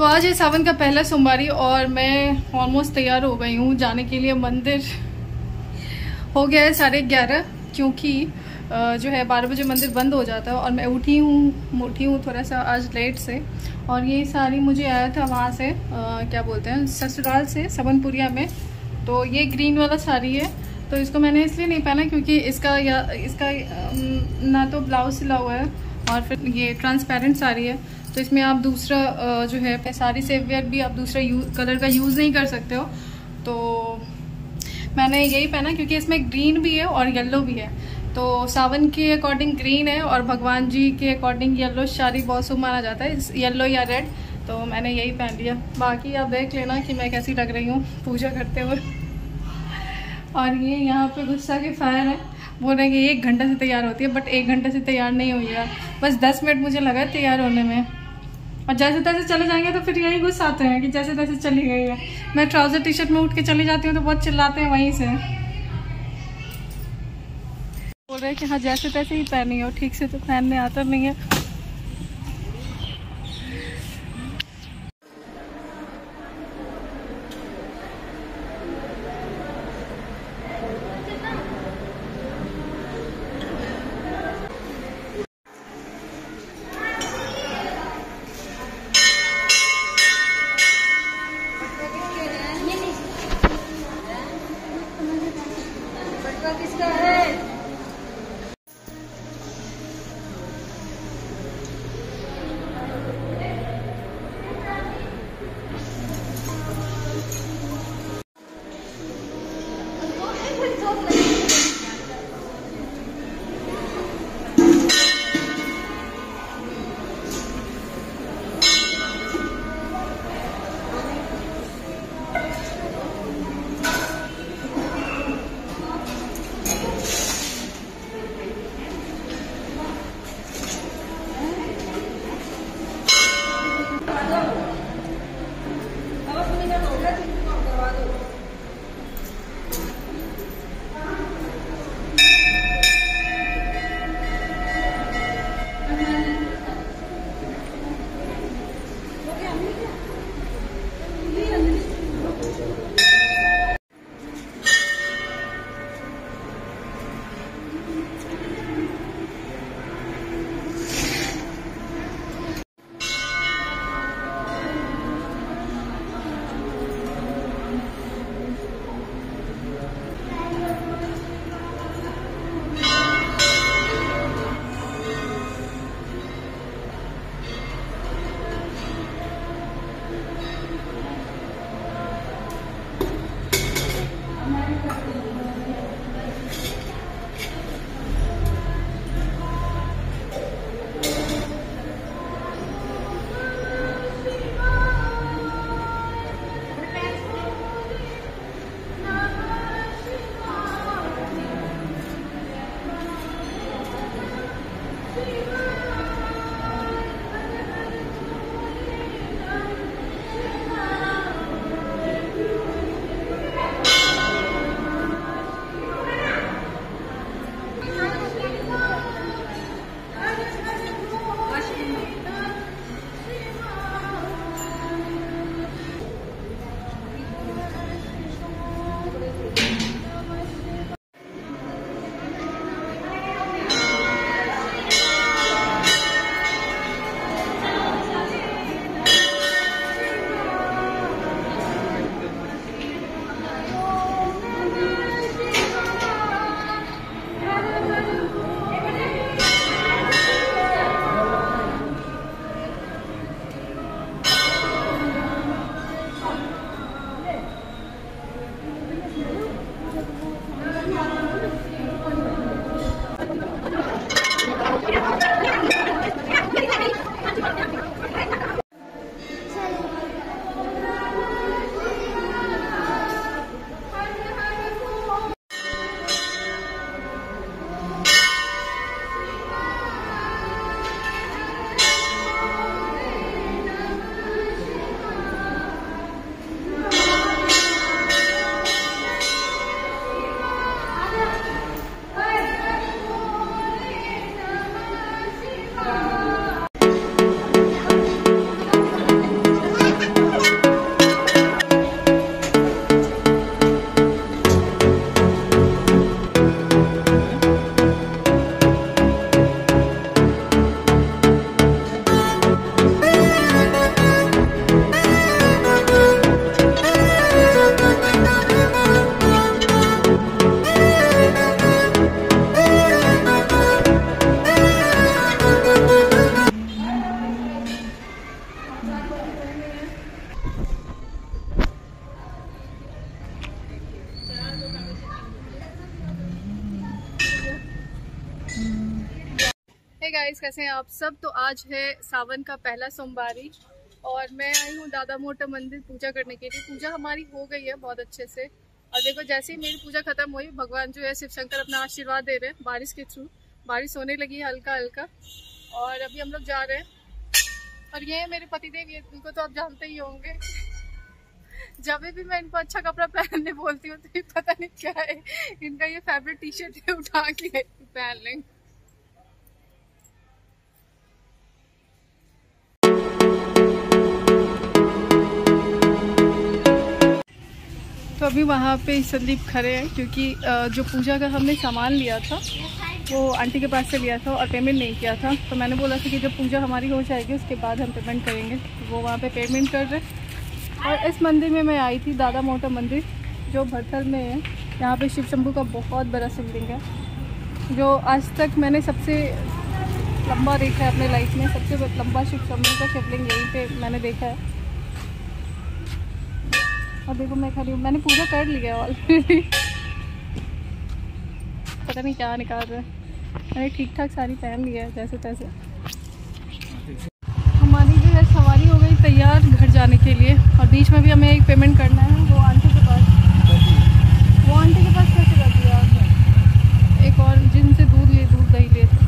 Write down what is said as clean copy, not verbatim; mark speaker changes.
Speaker 1: तो आज है सावन का पहला सोमवारी और मैं ऑलमोस्ट तैयार हो गई हूँ जाने के लिए मंदिर। हो गया है 11:30 क्योंकि जो है 12 बजे मंदिर बंद हो जाता है और मैं उठी हूँ थोड़ा सा आज लेट से। और ये साड़ी मुझे आया था वहाँ से क्या बोलते हैं ससुराल से सबनपुरिया में। तो ये ग्रीन वाला साड़ी है, तो इसको मैंने इसलिए नहीं पहना क्योंकि इसका ना तो ब्लाउज सिला हुआ है और फिर ये ट्रांसपेरेंट साड़ी है, तो इसमें आप दूसरा जो है साड़ी से वेयर भी आप दूसरा कलर का यूज़ नहीं कर सकते हो। तो मैंने यही पहना क्योंकि इसमें ग्रीन भी है और येलो भी है। तो सावन के अकॉर्डिंग ग्रीन है और भगवान जी के अकॉर्डिंग येलो साड़ी बहुत शुभ माना जाता है, येलो या रेड। तो मैंने यही पहन लिया। बाकी आप देख लेना कि मैं कैसी लग रही हूँ पूजा करते हुए। और ये यहाँ पे गुस्सा के फायर है, बोल रहे हैं कि 1 घंटे से तैयार होती है, बट 1 घंटे से तैयार नहीं हुई है, बस 10 मिनट मुझे लगा तैयार होने में। और जैसे तैसे चले जाएंगे तो फिर यही गुस्सा आते हैं कि जैसे तैसे चली गई है। मैं ट्राउजर टी शर्ट में उठ के चली जाती हूँ तो बहुत चिल्लाते हैं वहीं से, बोल रहे हैं कि हाँ जैसे तैसे ही पहनी हो, ठीक से तो पहनने आता नहीं है। गाइस, कैसे हैं आप सब। तो आज है सावन का पहला सोमवारी और मैं आई हूँ दादा मोटा मंदिर पूजा करने के लिए। पूजा हमारी हो गई है बहुत अच्छे से और देखो जैसे ही मेरी पूजा खत्म हुई, भगवान जो है शिव शंकर अपना आशीर्वाद दे रहे हैं बारिश के थ्रू। बारिश होने लगी है हल्का हल्का और अभी हम लोग जा रहे हैं। और ये है मेरे पतिदेव, ये इनको तो आप जानते ही होंगे। जब भी मैं इनको अच्छा कपड़ा पहनने बोलती हूँ तो पता नहीं क्या है, इनका ये फेवरेट टी शर्ट है, उठा के पहन लेंगे। तो अभी वहाँ पे संदीप खड़े हैं क्योंकि जो पूजा का हमने सामान लिया था वो आंटी के पास से लिया था और पेमेंट नहीं किया था। तो मैंने बोला था कि जब पूजा हमारी हो जाएगी उसके बाद हम पेमेंट करेंगे। वो वहाँ पे पेमेंट कर रहे। और इस मंदिर में मैं आई थी, दादा मोटा मंदिर जो भरथल में है। यहाँ पे शिव शंभू का बहुत बड़ा शिवलिंग है जो आज तक मैंने सबसे लंबा देखा है अपने लाइफ में। सबसे लंबा शिव शंभू का शिवलिंग यहीं पे मैंने देखा है। और देखो मैं खड़ी हूँ, मैंने पूजा कर लिया ऑलरेडी। पता नहीं क्या निकाल रहा है। मैंने ठीक ठाक साड़ी पहन लिया है जैसे तैसे। हमारी जो है सवारी हो गई तैयार घर जाने के लिए और बीच में भी हमें एक पेमेंट करना है वो आंटी के पास। वो आंटी के पास कैसे कर दिया? एक और जिनसे दूध दही लिए थे